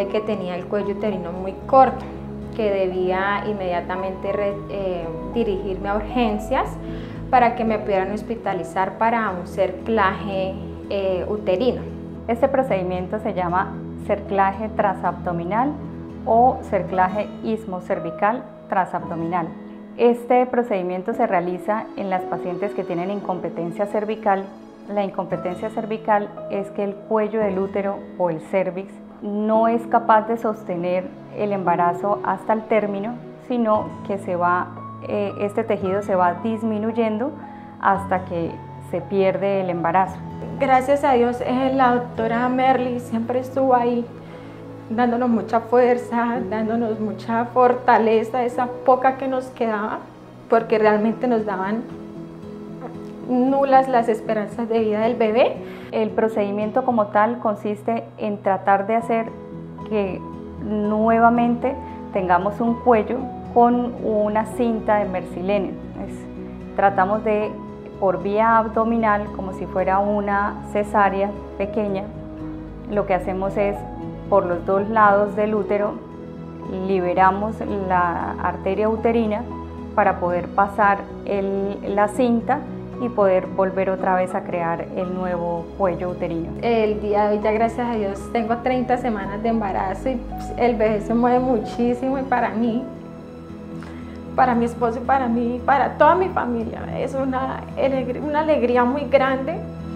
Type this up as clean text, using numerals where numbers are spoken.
que tenía el cuello uterino muy corto, que debía inmediatamente dirigirme a urgencias para que me pudieran hospitalizar para un cerclaje uterino. Este procedimiento se llama cerclaje transabdominal o cerclaje ismocervical transabdominal. Este procedimiento se realiza en las pacientes que tienen incompetencia cervical. La incompetencia cervical es que el cuello del útero o el cervix no es capaz de sostener el embarazo hasta el término, sino que este tejido se va disminuyendo hasta que se pierde el embarazo. Gracias a Dios, la doctora Merly siempre estuvo ahí, dándonos mucha fuerza, dándonos mucha fortaleza, esa poca que nos quedaba, porque realmente nos daban nulas las esperanzas de vida del bebé. El procedimiento como tal consiste en tratar de hacer que nuevamente tengamos un cuello con una cinta de mersilene. Tratamos de, por vía abdominal, como si fuera una cesárea pequeña, lo que hacemos es, por los dos lados del útero, liberamos la arteria uterina para poder pasar la cinta y poder volver otra vez a crear el nuevo cuello uterino. El día de hoy, ya gracias a Dios, tengo 30 semanas de embarazo y el bebé se mueve muchísimo, y para mí, para mi esposo y para mí, para toda mi familia, es una alegría muy grande